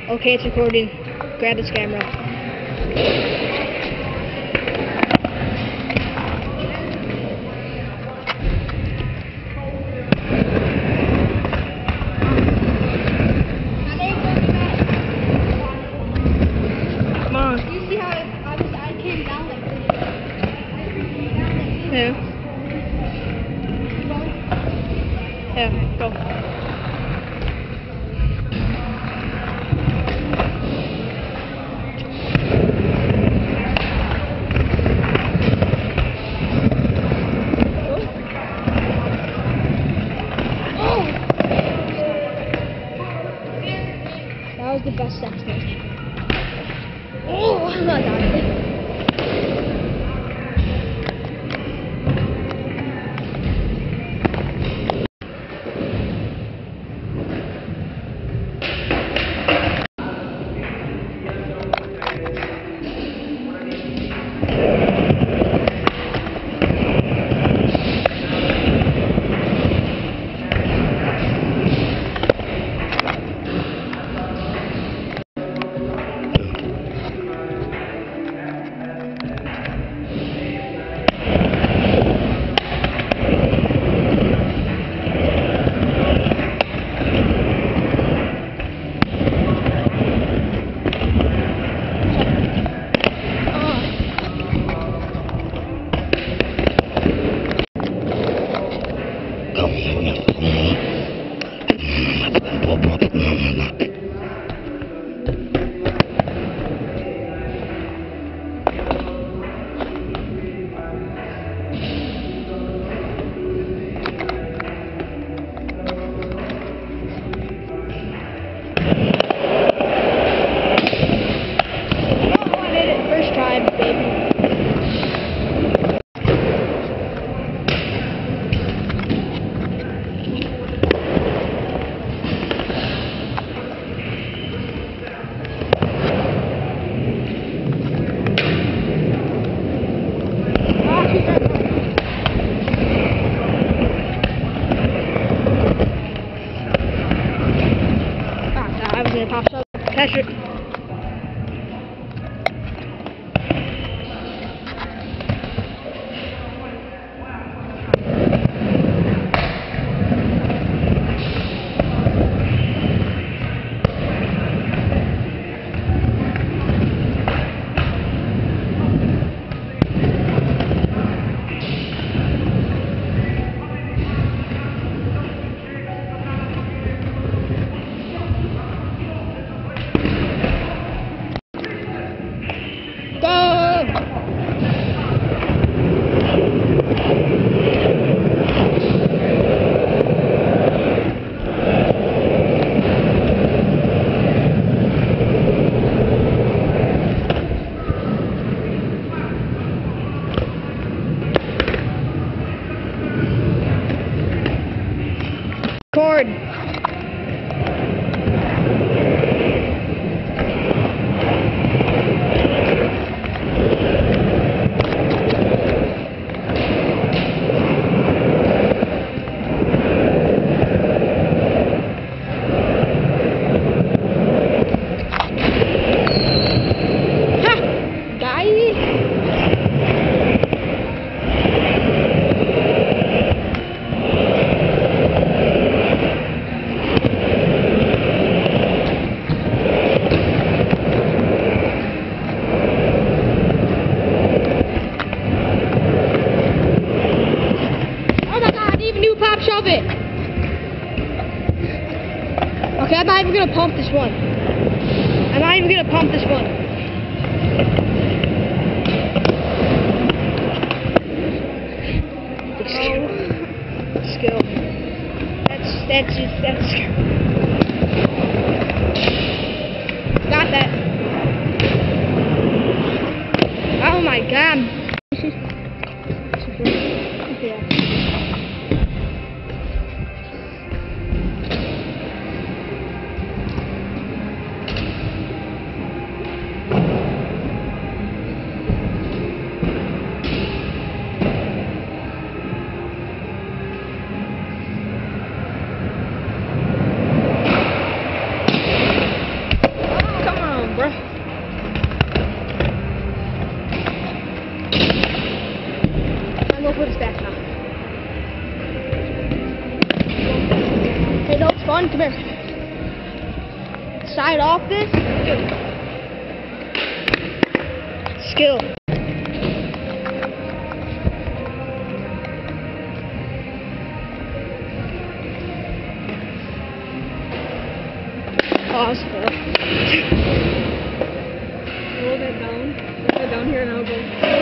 Okay, it's recording. Grab this camera. Come on. You see how I came down like this? Yeah. Yeah, go. That was the best sex thing. Oh, I'm not dying. Catch it. Record. Shove it. Okay, I'm not even gonna pump this one. I'm not even gonna pump this one. Skill. That's got that. Oh my god. Yeah. side off this. Dude. Skill. Oh, that's fair. Hold it down. Hold it down here and I'll go.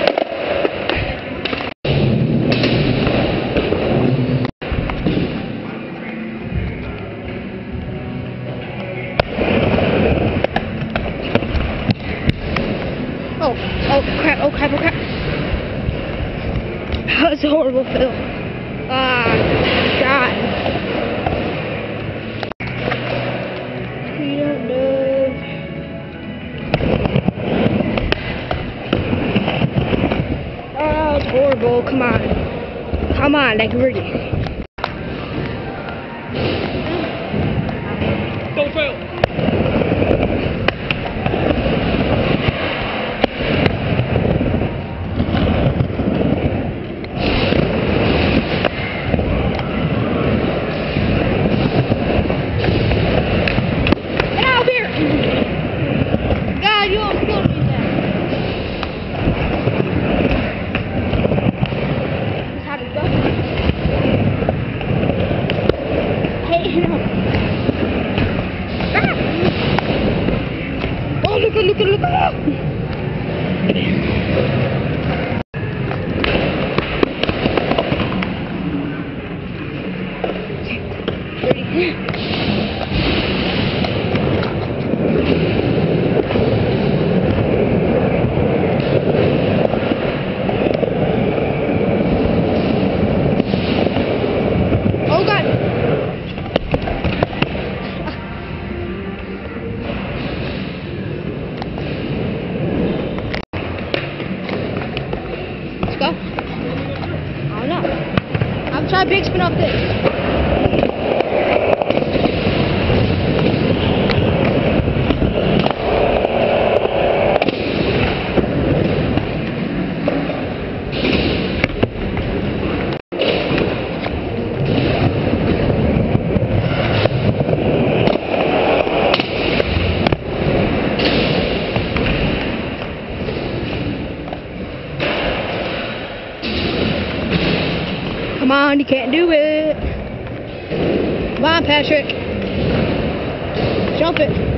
Oh crap, oh crap, oh crap. That was a horrible fail. Ah, God. We don't know. Oh, it's horrible. Come on. Come on, like really. Don't fail. Oh, look. Oh, God. Let's go. I don't know. I'm trying big spin off this. Come on, you can't do it. Come on, Patrick. Jump it.